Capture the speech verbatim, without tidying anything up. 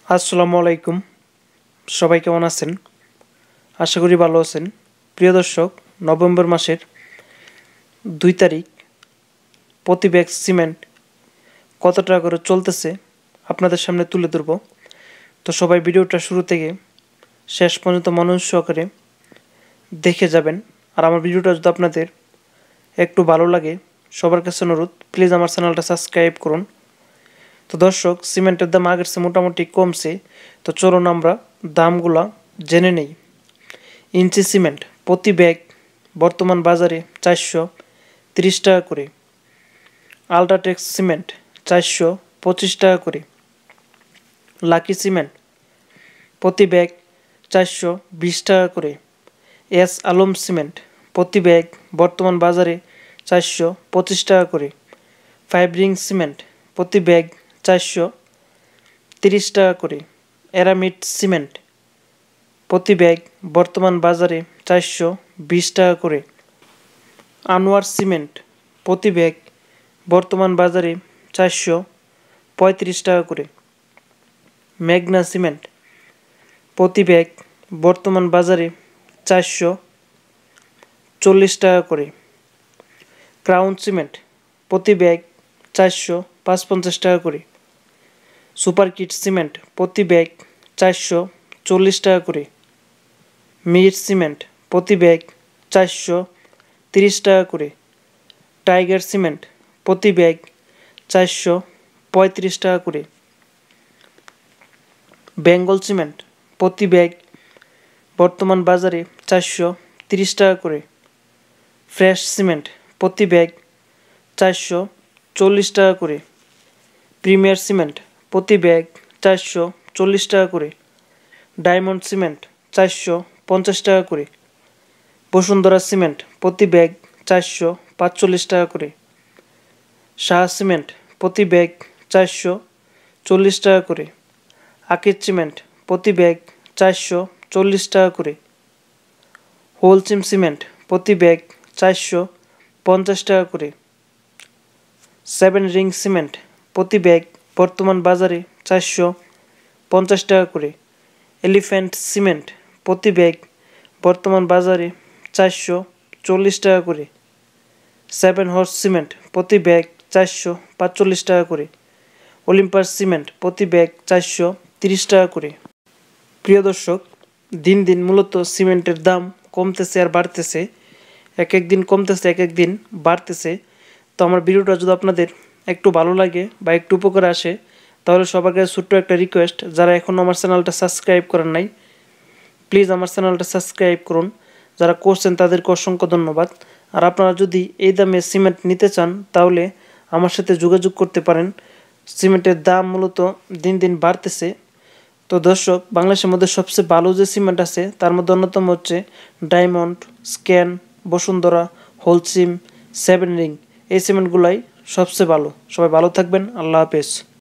আসসালামু আলাইকুম। সবাই কেমন আছেন? আশা করি ভালো আছেন। প্রিয় দর্শক, নভেম্বর মাসের দুই তারিখ প্রতি ব্যাগ সিমেন্ট কত টাকা করে চলতেছে আপনাদের সামনে তুলে ধরব। তো সবাই ভিডিওটা শুরু থেকে শেষ পর্যন্ত মনোযোগ সহকারে দেখে যাবেন। আর আমার ভিডিওটা যদি আপনাদের একটু ভালো লাগে, সবার কাছে অনুরোধ, প্লিজ আমার চ্যানেলটা সাবস্ক্রাইব করুন। তো দর্শক, সিমেন্টের দাম আগের চেয়ে মোটামুটি কমছে। তো চলুন আমরা দামগুলা জেনে নেই। ইঞ্চি সিমেন্ট প্রতি ব্যাগ বর্তমান বাজারে চারশো তিরিশ টাকা করে। আল্ট্রাটেক সিমেন্ট চারশো পঁচিশ টাকা করে। লাকি সিমেন্ট প্রতি ব্যাগ চারশো বিশ টাকা করে। এস আলম সিমেন্ট প্রতি ব্যাগ বর্তমান বাজারে চারশো পঁচিশ টাকা করে। ফাইভ রিং সিমেন্ট প্রতি ব্যাগ চারশো তিরিশ টাকা করে। অ্যারামিড সিমেন্ট প্রতি ব্যাগ বর্তমান বাজারে চারশো বিশ টাকা করে। আনোয়ার সিমেন্ট প্রতি ব্যাগ বর্তমান বাজারে চারশো পঁয়ত্রিশ টাকা করে। মেঘনা সিমেন্ট প্রতি ব্যাগ বর্তমান বাজারে চারশো চল্লিশ টাকা করে। ক্রাউন সিমেন্ট প্রতি ব্যাগ চারশো পাঁচপঞ্চাশ টাকা করে। সুপার কিট সিমেন্ট প্রতি ব্যাগ চারশো চল্লিশ টাকা করে। মির সিমেন্ট প্রতি ব্যাগ চারশো তিরিশ টাকা করে। টাইগার সিমেন্ট প্রতি ব্যাগ চারশো পঁয়ত্রিশ টাকা করে। বেঙ্গল সিমেন্ট প্রতি ব্যাগ বর্তমান বাজারে চারশো তিরিশ টাকা করে। ফ্রেশ সিমেন্ট প্রতি ব্যাগ চারশো চল্লিশ টাকা করে। প্রিমিয়ার সিমেন্ট প্রতি ব্যাগ চারশো চল্লিশ টাকা করে। ডায়মন্ড সিমেন্ট চারশো পঞ্চাশ টাকা করে। বসুন্ধরা সিমেন্ট প্রতি ব্যাগ চারশো পাঁচচল্লিশ টাকা করে। শাহ সিমেন্ট প্রতি ব্যাগ চারশো চল্লিশ টাকা করে। আকিজ সিমেন্ট প্রতি ব্যাগ চারশো চল্লিশ টাকা করে। হোলসিম সিমেন্ট প্রতি ব্যাগ চারশো পঞ্চাশ টাকা করে। সেভেন রিং সিমেন্ট প্রতি ব্যাগ বর্তমান বাজারে চারশো পঞ্চাশ টাকা করে। এলিফ্যান্ট সিমেন্ট প্রতি ব্যাগ বর্তমান বাজারে চারশো চল্লিশ টাকা করে। সেভেন হর্স সিমেন্ট প্রতি ব্যাগ চারশো পাঁচচল্লিশ টাকা করে। অলিম্পাস সিমেন্ট প্রতি ব্যাগ চারশো তিরিশ টাকা করে। প্রিয় দর্শক, দিন দিন মূলত সিমেন্টের দাম কমতেছে আর বাড়তেছে। এক এক দিন কমতেছে, এক এক দিন বাড়তেছে। তো আমার ভিডিওটা যদি আপনাদের একটু ভালো লাগে বা একটু উপকারে আসে, তাহলে সবার কাছে ছোট্ট একটা রিকোয়েস্ট, যারা এখনও আমার চ্যানেলটা সাবস্ক্রাইব করেন নাই, প্লিজ আমার চ্যানেলটা সাবস্ক্রাইব করুন। যারা করছেন তাদেরকে অসংখ্য ধন্যবাদ। আর আপনারা যদি এই দামে সিমেন্ট নিতে চান, তাহলে আমার সাথে যোগাযোগ করতে পারেন। সিমেন্টের দাম মূলত দিন দিন বাড়তেছে। তো দর্শক, বাংলাদেশের মধ্যে সবচেয়ে ভালো যে সিমেন্ট আছে তার মধ্যে অন্যতম হচ্ছে Diamond, Scan, Bashundhara, Holcim, seven ring. এই সিমেন্টগুলাই সবচেয়ে ভালো। সবাই ভালো থাকবেন। আল্লাহ হাফেজ।